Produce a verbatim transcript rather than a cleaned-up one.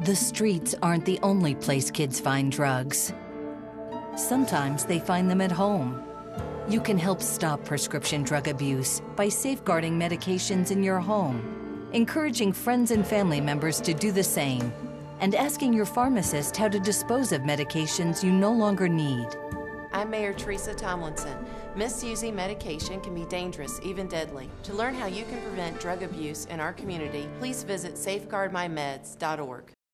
The streets aren't the only place kids find drugs. Sometimes they find them at home. You can help stop prescription drug abuse by safeguarding medications in your home, encouraging friends and family members to do the same, and asking your pharmacist how to dispose of medications you no longer need. I'm Mayor Teresa Tomlinson. Misusing medication can be dangerous, even deadly. To learn how you can prevent drug abuse in our community, please visit safeguard my meds dot org.